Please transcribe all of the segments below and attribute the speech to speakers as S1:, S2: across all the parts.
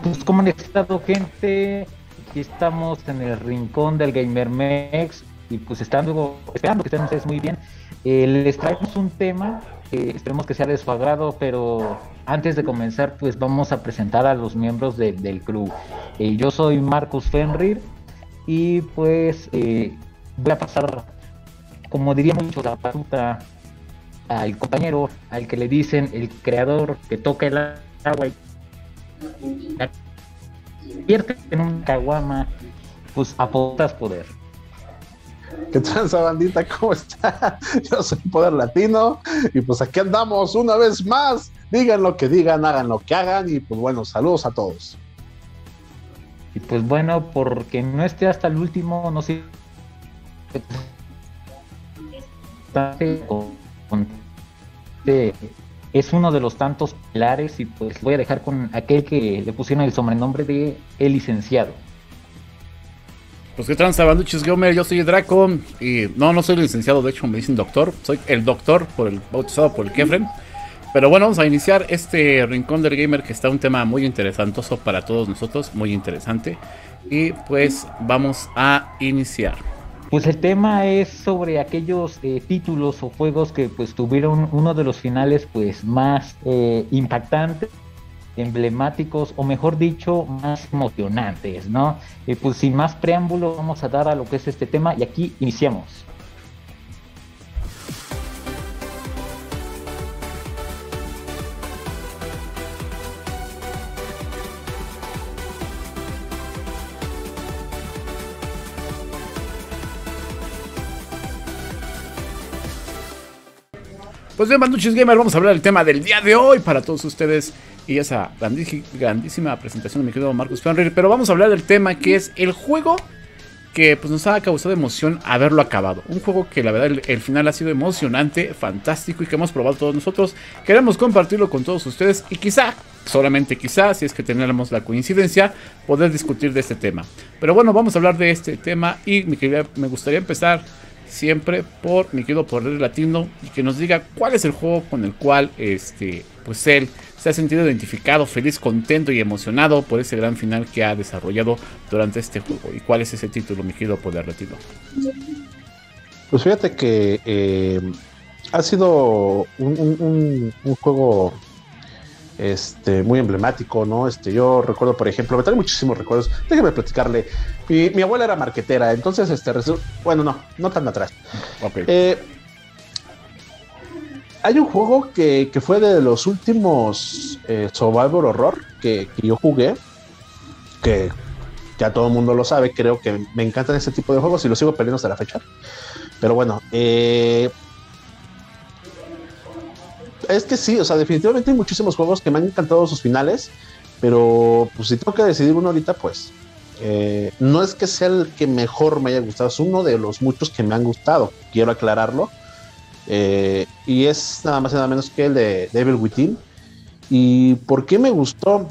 S1: Pues ¿cómo han estado, gente? Aquí estamos en el rincón del Gamer Mex y pues esperando que estén ustedes muy bien. Les traemos un tema que esperemos que sea de su agrado, pero antes de comenzar pues vamos a presentar a los miembros del crew. Yo soy Marcus Fenrir y pues voy a pasar, como diría mucho, la batuta al compañero, al que le dicen el creador que toca el agua y la convierte en un caguama, pues aportas poder.
S2: ¿Qué tranza, bandita? ¿Cómo está? Yo soy Poder Latino y pues aquí andamos una vez más. Digan lo que digan, hagan lo que hagan y pues bueno, saludos a todos.
S1: Y pues bueno, porque no esté hasta el último, no sé. Es uno de los tantos pilares y pues voy a dejar con aquel que le pusieron el sobrenombre de el licenciado.
S3: Pues qué tranza, banduchis gamer, yo soy Draco y no soy licenciado, de hecho me dicen doctor, soy el doctor bautizado por el Kefren. Pero bueno, vamos a iniciar este rincón del gamer que está un tema muy interesantoso para todos nosotros, muy interesante. Y pues vamos a iniciar.
S1: Pues el tema es sobre aquellos títulos o juegos que pues tuvieron uno de los finales pues más impactantes, emblemáticos o mejor dicho más emocionantes, ¿no? Pues sin más preámbulo vamos a dar a lo que es este tema y aquí iniciamos.
S3: Pues bien, banduchis gamer, vamos a hablar del tema del día de hoy para todos ustedes y esa grandísima presentación de mi querido Marcus Fenrir. Pero vamos a hablar del tema que es el juego que pues, nos ha causado emoción haberlo acabado. Un juego que la verdad el final ha sido emocionante, fantástico y que hemos probado todos nosotros. Queremos compartirlo con todos ustedes y quizá, solamente quizá, si es que tenemos la coincidencia, poder discutir de este tema. Pero bueno, vamos a hablar de este tema y me gustaría empezar siempre por mi querido Poder Latino y que nos diga cuál es el juego con el cual pues él se ha sentido identificado, feliz, contento y emocionado por ese gran final que ha desarrollado durante este juego. ¿Y cuál es ese título, mi querido Poder Latino?
S2: Pues fíjate que ha sido un juego muy emblemático, ¿no? Yo recuerdo, por ejemplo, me trae muchísimos recuerdos. Déjeme platicarle. Mi abuela era marquetera, entonces, bueno, no tan atrás.
S3: Okay.
S2: Hay un juego que fue de los últimos Survivor Horror que yo jugué, que ya todo el mundo lo sabe, creo que me encantan ese tipo de juegos y los sigo peleando hasta la fecha. Pero bueno, es que sí, o sea, definitivamente hay muchísimos juegos que me han encantado sus finales, pero pues si tengo que decidir uno ahorita, pues no es que sea el que mejor me haya gustado, es uno de los muchos que me han gustado, quiero aclararlo, y es nada más y nada menos que el de Devil Within. ¿Y por qué me gustó?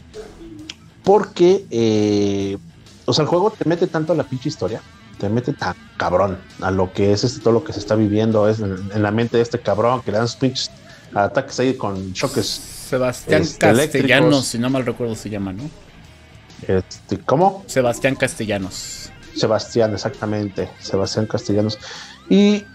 S2: Porque, o sea, el juego te mete tanto a la pinche historia, te mete tan cabrón a lo que es todo lo que se está viviendo es en la mente de este cabrón que le dan sus pinches ataques ahí con choques.
S3: Sebastián Castellanos, si no mal recuerdo se llama, ¿no?
S2: ¿Cómo?
S3: Sebastián Castellanos.
S2: Sebastián, exactamente, Sebastián Castellanos. Y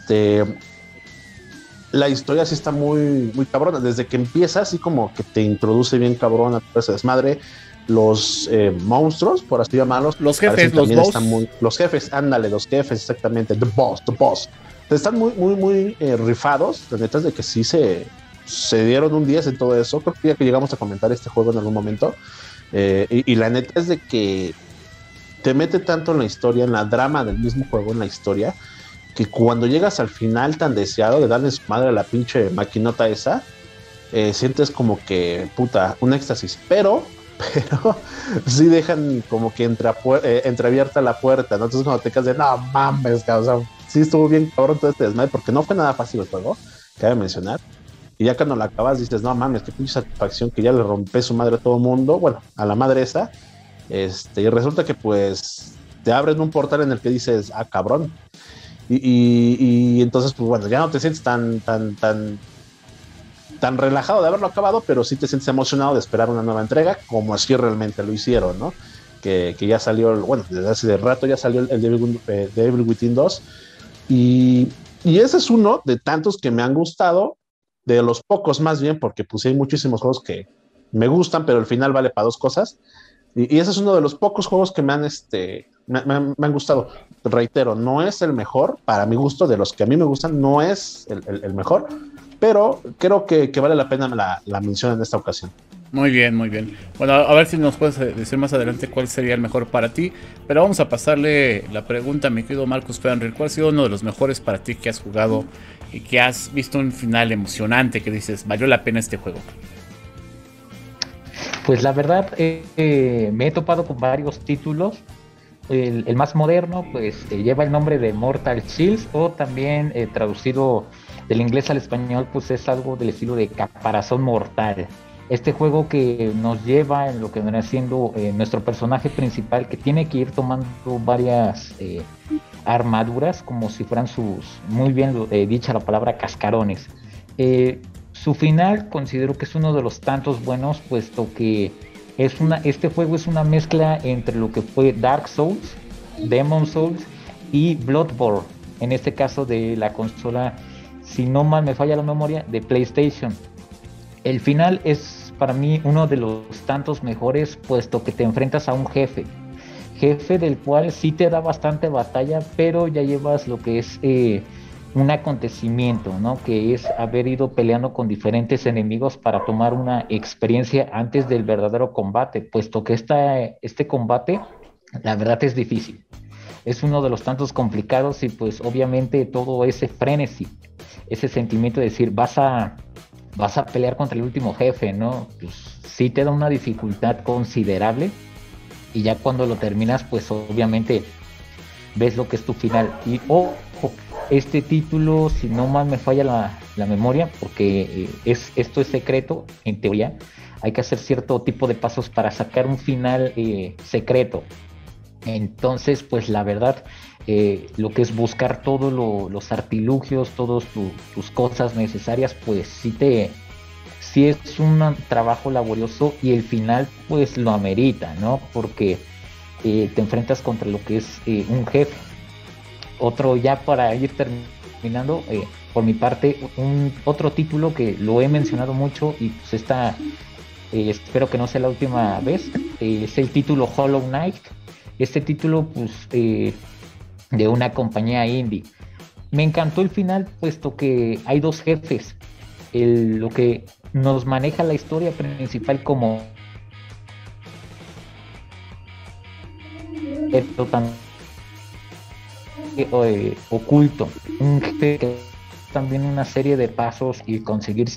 S2: la historia sí está muy, muy cabrona. Desde que empieza, así como que te introduce bien cabrón a todo ese desmadre. Los monstruos, por así llamarlos.
S3: Los jefes, los boss.
S2: Los jefes, ándale, los jefes, exactamente. The boss. Están muy, muy, muy rifados. La neta es de que sí se dieron un 10 en todo eso. Creo que ya que llegamos a comentar este juego en algún momento. Y la neta es de que te mete tanto en la historia, en la drama del mismo juego, en la historia, que cuando llegas al final tan deseado de darle su madre a la pinche maquinota esa, sientes como que, puta, un éxtasis. Pero sí dejan como que entreabierta la puerta, ¿no? Entonces cuando te quedas de, no mames, o sea, sí estuvo bien cabrón todo este desmadre, porque no fue nada fácil el juego, cabe mencionar. Y ya cuando la acabas dices, no mames, qué pinche satisfacción que ya le rompé su madre a todo mundo, bueno, a la madre esa. Y resulta que pues te abren un portal en el que dices, ah, cabrón. Y entonces, pues bueno, ya no te sientes tan tan relajado de haberlo acabado, pero sí te sientes emocionado de esperar una nueva entrega, como así realmente lo hicieron, ¿no? Que ya salió, bueno, desde hace rato ya salió el Devil Within 2, y ese es uno de tantos que me han gustado, de los pocos más bien, porque pues hay muchísimos juegos que me gustan, pero al final vale para dos cosas, y ese es uno de los pocos juegos que me han gustado. Reitero, no es el mejor, para mi gusto, de los que a mí me gustan, no es el mejor, pero creo que vale la pena la mención en esta ocasión.
S3: Muy bien, muy bien. Bueno, a ver si nos puedes decir más adelante cuál sería el mejor para ti. Pero vamos a pasarle la pregunta a mi querido Marcus Fenrir. ¿Cuál ha sido uno de los mejores para ti que has jugado y que has visto un final emocionante que dices, valió la pena este juego?
S1: Pues la verdad, me he topado con varios títulos. El más moderno, pues lleva el nombre de Mortal Shields, o también traducido del inglés al español, pues es algo del estilo de Caparazón Mortal. Este juego que nos lleva en lo que viene siendo nuestro personaje principal, que tiene que ir tomando varias armaduras, como si fueran muy bien dicha la palabra, cascarones. Su final considero que es uno de los tantos buenos, puesto que este juego es una mezcla entre lo que fue Dark Souls, Demon Souls y Bloodborne, en este caso de la consola, si no mal me falla la memoria, de PlayStation. El final es para mí uno de los tantos mejores, puesto que te enfrentas a un jefe del cual sí te da bastante batalla, pero ya llevas lo que es un acontecimiento, ¿no? Que es haber ido peleando con diferentes enemigos para tomar una experiencia antes del verdadero combate, puesto que este combate, la verdad, es difícil. Es uno de los tantos complicados, y pues obviamente todo ese frenesí, ese sentimiento de decir, vas a pelear contra el último jefe, ¿no? Pues sí te da una dificultad considerable, y ya cuando lo terminas, pues obviamente ves lo que es tu final. Y ojo, este título, si no mal me falla la memoria, porque esto es secreto, en teoría, hay que hacer cierto tipo de pasos para sacar un final secreto. Entonces, pues la verdad, lo que es buscar todos los artilugios, todas tus cosas necesarias, pues sí es un trabajo laborioso, y el final pues lo amerita, ¿no? Porque te enfrentas contra lo que es un jefe. Otro, ya para ir terminando, por mi parte, otro título que lo he mencionado mucho, y pues espero que no sea la última vez, es el título Hollow Knight. Este título, pues, de una compañía indie. Me encantó el final, puesto que hay dos jefes. Lo que nos maneja la historia principal como oculto, un jefe que también una serie de pasos y conseguir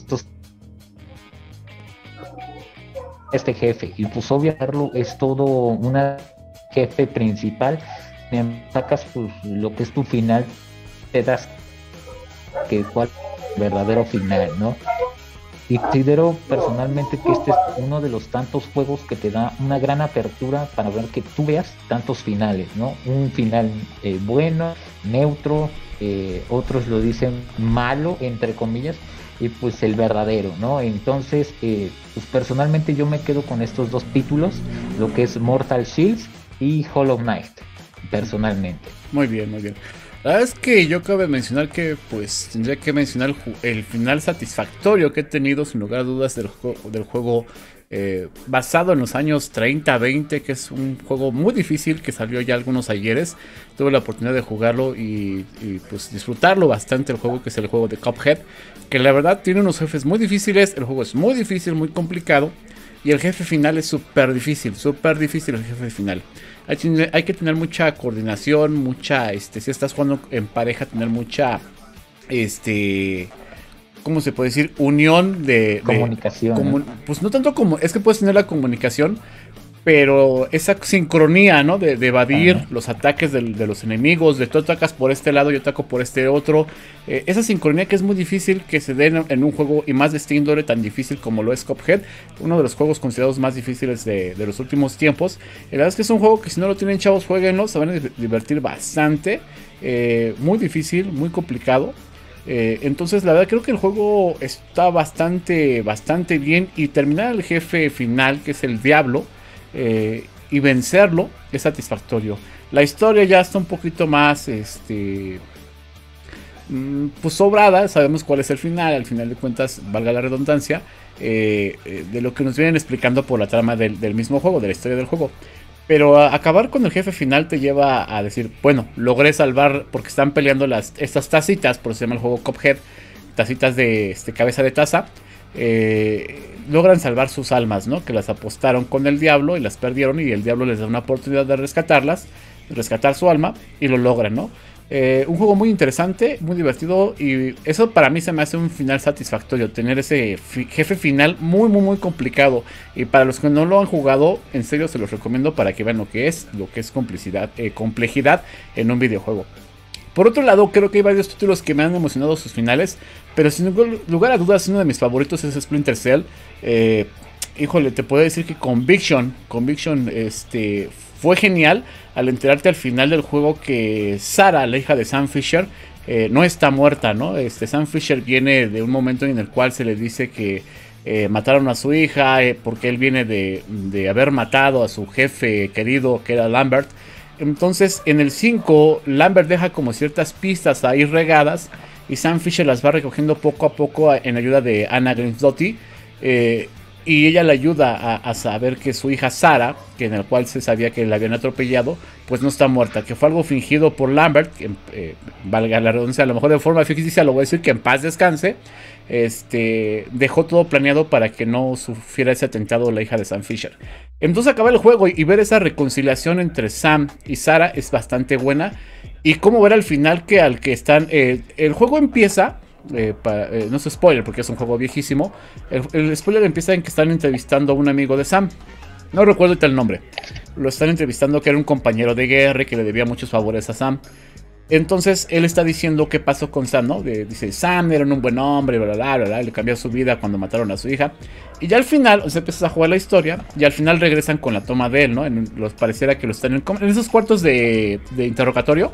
S1: este jefe, y pues obviamente es todo una jefe principal. Sacas pues lo que es tu final, te das cuál es el verdadero final, ¿no? Y considero personalmente que este es uno de los tantos juegos que te da una gran apertura para ver que tú veas tantos finales, ¿no? Un final bueno, neutro, otros lo dicen malo, entre comillas, y pues el verdadero, ¿no? Entonces, pues personalmente yo me quedo con estos dos títulos, lo que es Mortal Shields y Hollow Knight, personalmente.
S3: Muy bien, muy bien. La verdad es que yo cabe mencionar que pues tendría que mencionar el final satisfactorio que he tenido sin lugar a dudas del juego basado en los años 30-20, que es un juego muy difícil que salió ya algunos ayeres. Tuve la oportunidad de jugarlo y pues disfrutarlo bastante, el juego, que es el juego de Cuphead, que la verdad tiene unos jefes muy difíciles. El juego es muy difícil, muy complicado, y el jefe final es súper difícil el jefe final. Hay que tener mucha coordinación, mucha, si estás jugando en pareja, tener mucha, ¿cómo se puede decir? Unión de
S1: comunicación.
S3: Pues no tanto como, es que puedes tener la comunicación, pero esa sincronía, ¿no? De evadir los ataques de los enemigos, de tú atacas por este lado, yo ataco por este otro. Esa sincronía que es muy difícil que se dé en un juego, y más de este índole tan difícil como lo es Cuphead, uno de los juegos considerados más difíciles de los últimos tiempos. La verdad es que es un juego que si no lo tienen, chavos, jueguenlo, se van a divertir bastante. Muy difícil, muy complicado. Entonces la verdad creo que el juego está bastante bien, y terminar el jefe final, que es el diablo, y vencerlo es satisfactorio. La historia ya está un poquito más pues sobrada. Sabemos cuál es el final, al final de cuentas, valga la redundancia, de lo que nos vienen explicando por la trama del mismo juego, de la historia del juego. Pero acabar con el jefe final te lleva a decir, bueno, logré salvar, porque están peleando estas tacitas, por eso se llama el juego Cuphead, tacitas de cabeza de taza. Logran salvar sus almas, ¿no? Que las apostaron con el diablo y las perdieron, y el diablo les da una oportunidad de rescatar su alma, y lo logran, ¿no? Un juego muy interesante, muy divertido, y eso para mí se me hace un final satisfactorio, tener ese jefe final muy complicado. Y para los que no lo han jugado, en serio se los recomiendo para que vean lo que es complejidad en un videojuego. Por otro lado, creo que hay varios títulos que me han emocionado sus finales, pero sin lugar a dudas uno de mis favoritos es Splinter Cell. Híjole, te puedo decir que Conviction fue genial al enterarte al final del juego que Sarah, la hija de Sam Fisher, no está muerta, ¿no? Sam Fisher viene de un momento en el cual se le dice que mataron a su hija, porque él viene de haber matado a su jefe querido, que era Lambert. Entonces en el 5 Lambert deja como ciertas pistas ahí regadas, y Sam Fisher las va recogiendo poco a poco en ayuda de Anna Grimsdottir, y ella le ayuda a saber que su hija Sarah, que en el cual se sabía que la habían atropellado, pues no está muerta, que fue algo fingido por Lambert, que, valga la redundancia, a lo mejor de forma ficticia, lo voy a decir, que en paz descanse. Dejó todo planeado para que no sufriera ese atentado la hija de Sam Fisher. Entonces acaba el juego y ver esa reconciliación entre Sam y Sarah es bastante buena. Y cómo ver al final que al que están... el juego empieza... no es spoiler porque es un juego viejísimo. El spoiler empieza en que están entrevistando a un amigo de Sam. No recuerdo el nombre. Lo están entrevistando, que era un compañero de guerra que le debía muchos favores a Sam. Entonces él está diciendo qué pasó con Sam, ¿no? Dice, Sam era un buen hombre, le cambió su vida cuando mataron a su hija. Y ya al final, o sea, empiezas a jugar la historia, y al final regresan con la toma de él, ¿no? Pareciera que lo están en esos cuartos de interrogatorio.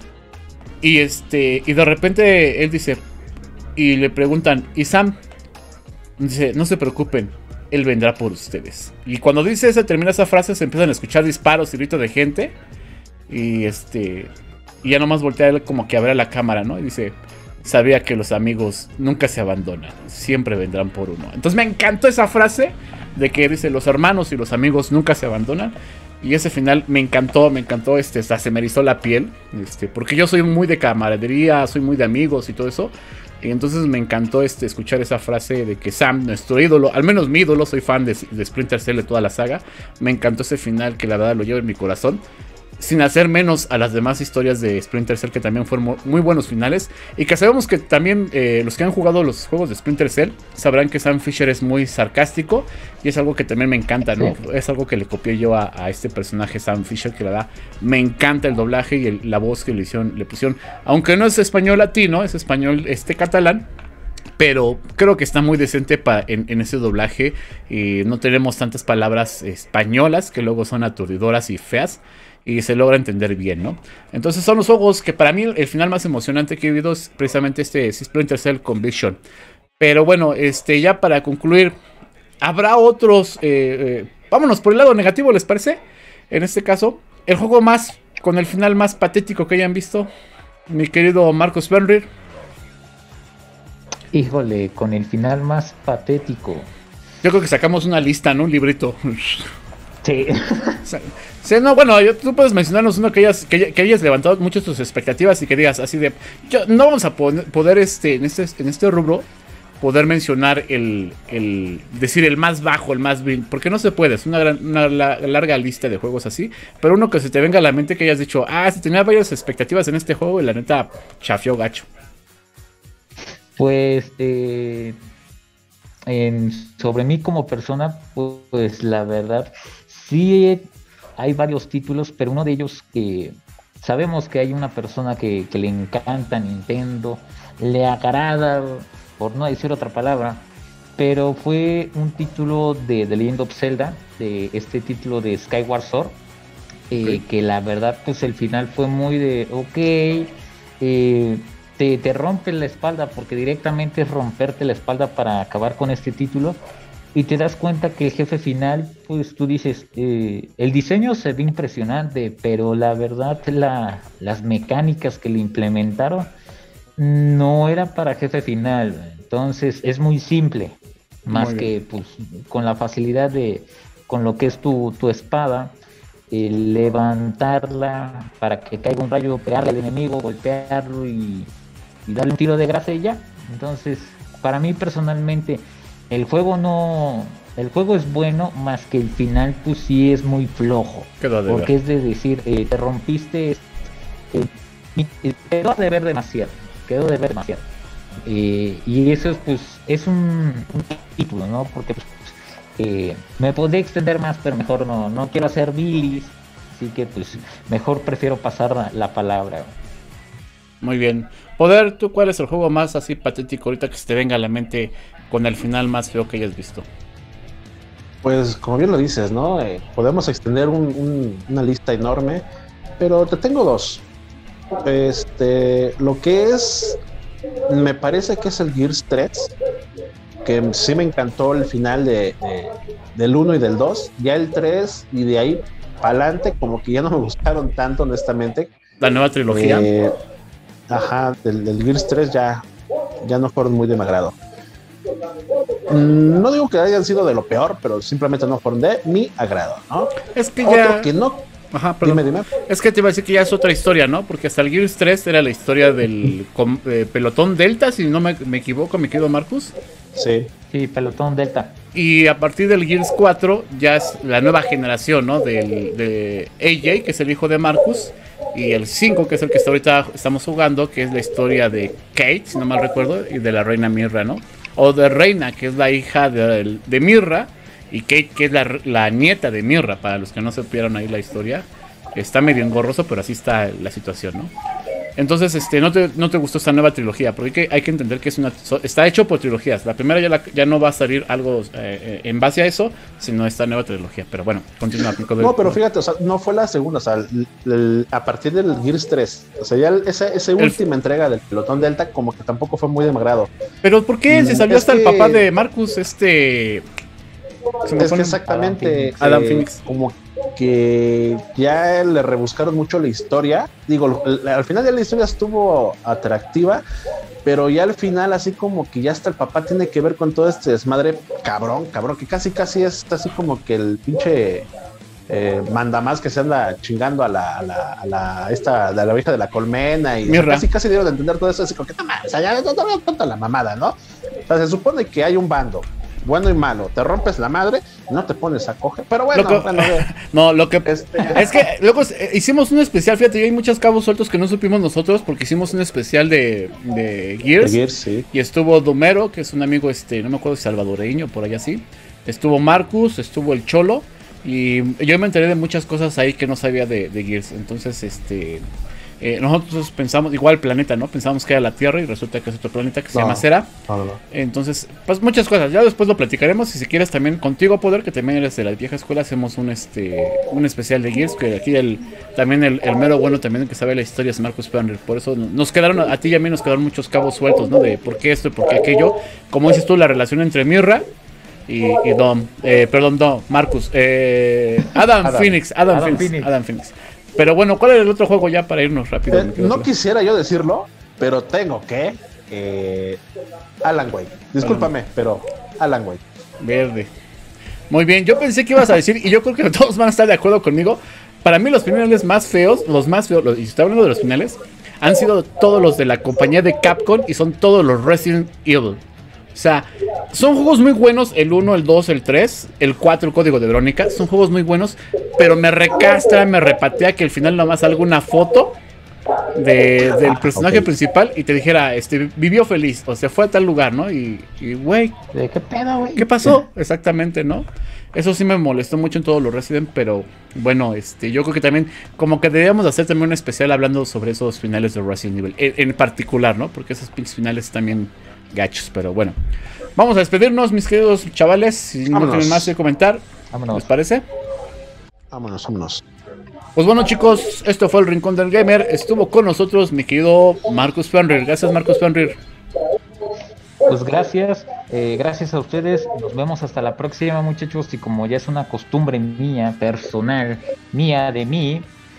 S3: Y de repente él dice, y le preguntan, ¿y Sam? Dice, no se preocupen, él vendrá por ustedes. Y cuando dice eso, termina esa frase, se empiezan a escuchar disparos y gritos de gente. Y y ya nomás voltea él como que a ver a la cámara, ¿no? Y dice, sabía que los amigos nunca se abandonan, siempre vendrán por uno. Entonces me encantó esa frase de que dice, los hermanos y los amigos nunca se abandonan. Y ese final me encantó, hasta se me erizó la piel, porque yo soy muy de camaradería, soy muy de amigos y todo eso. Y entonces me encantó escuchar esa frase de que Sam, nuestro ídolo, al menos mi ídolo, soy fan de Splinter Cell, de toda la saga. Me encantó ese final, que la verdad lo llevo en mi corazón. Sin hacer menos a las demás historias de Splinter Cell, que también fueron muy buenos finales. Y que sabemos que también los que han jugado los juegos de Splinter Cell sabrán que Sam Fisher es muy sarcástico. Y es algo que también me encanta, ¿no? Sí. Es algo que le copié yo a este personaje, Sam Fisher, que la verdad me encanta el doblaje y la voz que le pusieron. Aunque no es español latino, es español catalán. Pero creo que está muy decente en ese doblaje. Y no tenemos tantas palabras españolas que luego son aturdidoras y feas. Y se logra entender bien, ¿no? Entonces son los juegos que para mí el final más emocionante que he vivido es precisamente Splinter Cell Conviction. Pero bueno, ya para concluir, habrá otros... vámonos por el lado negativo, ¿les parece? En este caso, el juego con el final más patético que hayan visto, mi querido Marcus Fenrir.
S1: Híjole, con el final más patético.
S3: Yo creo que sacamos una lista, ¿no? Un librito.
S1: Sí.
S3: Sí, no, bueno, tú puedes mencionarnos uno que hayas levantado mucho tus expectativas y que digas así de... no vamos a poder en este rubro poder mencionar decir el más bajo, el más bien, porque no se puede, es una larga lista de juegos así, pero uno que se te venga a la mente que hayas dicho, si tenía varias expectativas en este juego y la neta chafió gacho.
S1: Pues sobre mí como persona, pues la verdad sí hay varios títulos, pero uno de ellos que sabemos que hay una persona que le encanta Nintendo, le agrada, por no decir otra palabra, pero fue un título de The Legend of Zelda, de este título de Skyward Sword, que la verdad pues el final fue muy de ok, te rompe la espalda, porque directamente es romperte la espalda para acabar con este título. Y te das cuenta que el jefe final, pues tú dices, el diseño se ve impresionante, pero la verdad las mecánicas que le implementaron no era para jefe final. Entonces es muy simple, más que pues con la facilidad con lo que es tu espada, levantarla para que caiga un rayo, pegarle al enemigo, golpearlo y darle un tiro de gracia y ya. Entonces, para mí personalmente, el juego es bueno, más que el final pues sí es muy flojo. Porque es de decir, te rompiste, quedó de ver demasiado. Y eso es pues es un título, ¿no? Porque pues, me podría extender más, pero mejor no quiero hacer bilis, así que pues mejor prefiero pasar la palabra.
S3: Muy bien. Poder, ¿tú cuál es el juego más así patético ahorita que se te venga a la mente con el final más feo que hayas visto?
S2: Pues como bien lo dices, ¿no? Podemos extender una lista enorme, pero te tengo dos. Lo que es, me parece que es el Gears 3, que sí me encantó el final del 1 y del 2, ya el 3 y de ahí para adelante como que ya no me gustaron tanto, honestamente.
S3: La nueva trilogía.
S2: Del Gears 3 ya no fueron muy de mi agrado. No digo que hayan sido de lo peor, pero simplemente no fueron de mi agrado, ¿no?
S3: Es que ya...
S2: Otro que no...
S3: Ajá, perdón.
S2: Dime.
S3: Es que te iba a decir que ya es otra historia, ¿no? Porque hasta el Gears 3 era la historia del pelotón Delta, si no me equivoco, me quedo Marcus.
S2: Sí,
S1: pelotón Delta.
S3: Y a partir del Gears 4 ya es la nueva generación, ¿no? De AJ, que es el hijo de Marcus. Y el 5, que es el que ahorita estamos jugando, que es la historia de Kate, si no mal recuerdo, y de la reina Mirra, ¿no? O de Reina, que es la hija de Mirra, y Kate, que es la nieta de Mirra, para los que no supieron ahí la historia. Está medio engorroso, pero así está la situación, ¿no? Entonces, no te gustó esta nueva trilogía, porque hay que entender que está hecho por trilogías. La primera ya no va a salir algo en base a eso, sino esta nueva trilogía. Pero bueno, continúa.
S2: No, pero fíjate, o sea, no fue la segunda, o sea, a partir del Gears 3, o sea, ya esa última entrega del pelotón Delta como que tampoco fue muy de mi agrado.
S3: Pero ¿por qué? Se salió hasta el papá de Marcus,
S2: Es que exactamente
S3: Adam Phoenix.
S2: Como que ya le rebuscaron mucho la historia. Digo, al final ya la historia estuvo atractiva, pero ya al final así como que ya hasta el papá tiene que ver con todo este desmadre cabrón, que casi es así como que el pinche manda más que se anda chingando a la vieja de la colmena y casi dieron de entender todo eso, así como que o sea, ya no tanta la mamada, ¿no? O sea, se supone que hay un bando bueno y malo, te rompes la madre, no te pones a coger, pero bueno,
S3: es que luego hicimos un especial, fíjate, hay muchos cabos sueltos que no supimos nosotros porque hicimos un especial de Gears,
S2: sí.
S3: Y estuvo Domero, que es un amigo, no me acuerdo, salvadoreño, por allá así, estuvo Marcus, estuvo el Cholo, y yo me enteré de muchas cosas ahí que no sabía de Gears, entonces nosotros pensamos, igual el planeta, ¿no? Pensábamos que era la Tierra y resulta que es otro planeta que se llama Cera.
S2: No.
S3: Entonces, pues muchas cosas. Ya después lo platicaremos. Y si quieres también contigo, Poder, que también eres de la vieja escuela, hacemos un especial de Gears. Que aquí también el mero bueno también que sabe la historia es Marcus Penry. Por eso nos quedaron, a ti y a mí nos quedaron muchos cabos sueltos, ¿no? De por qué esto y por qué aquello. Como dices tú, la relación entre Mirra y Marcus. Adam Phoenix. Pero bueno, ¿cuál era el otro juego ya para irnos rápido?
S2: No quisiera yo decirlo, pero tengo que... Alan Wake. Discúlpame, pero Alan Wake.
S3: Verde. Muy bien, yo pensé que ibas a decir, y yo creo que todos van a estar de acuerdo conmigo, para mí los finales más feos, y estoy hablando de los finales, han sido todos los de la compañía de Capcom y son todos los Resident Evil. O sea, son juegos muy buenos, el 1, el 2, el 3, el 4, el Código de Verónica, son juegos muy buenos, pero me recastra, me repatea que al final nomás salga una foto del personaje principal y te dijera, vivió feliz, o sea, fue a tal lugar, ¿no? Y güey,
S1: ¿qué pedo, güey?
S3: ¿Qué pasó? Exactamente, ¿no? Eso sí me molestó mucho en todos los Resident, pero bueno, yo creo que también, como que deberíamos hacer también un especial hablando sobre esos finales de Resident Evil, en particular, ¿no? Porque esos pinches finales también gachos, pero bueno. Vamos a despedirnos, mis queridos chavales, si no tienen más que comentar.
S1: Vámonos.
S3: ¿Les parece?
S2: Vámonos, vámonos.
S3: Pues bueno, chicos, esto fue el Rincón del Gamer. Estuvo con nosotros mi querido Marcus Fenrir. Gracias, Marcus Fenrir.
S1: Pues gracias, gracias a ustedes. Nos vemos hasta la próxima, muchachos. Y como ya es una costumbre mía, personal, mía, de mí,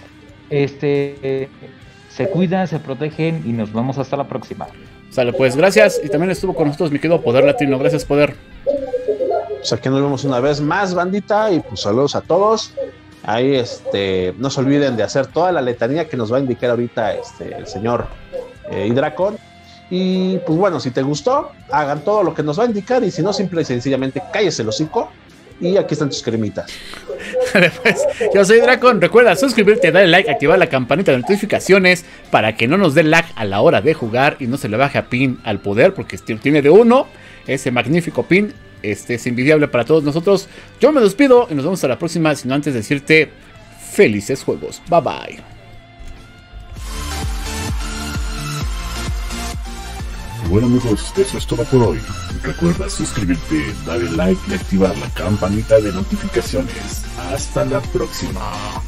S1: se cuidan, se protegen y nos vemos hasta la próxima.
S3: Sale, pues gracias. Y también estuvo con nosotros mi querido Poder Latino. Gracias, Poder.
S2: Pues aquí nos vemos una vez más, bandita, y pues saludos a todos. Ahí no se olviden de hacer toda la letanía que nos va a indicar ahorita el señor Hidracon. Y pues bueno, si te gustó, hagan todo lo que nos va a indicar, y si no, simple y sencillamente cállese el hocico. Y aquí están tus cremitas.
S3: Pues, yo soy Dracon. Recuerda suscribirte, darle like, activar la campanita de notificaciones para que no nos dé lag a la hora de jugar y no se le baje a pin al Poder, porque tiene de 1 ese magnífico pin. Es envidiable para todos nosotros. Yo me despido y nos vemos hasta la próxima, sino antes decirte felices juegos. Bye bye.
S4: Bueno, amigos, eso es todo por hoy. Recuerda suscribirte, darle like y activar la campanita de notificaciones. Hasta la próxima.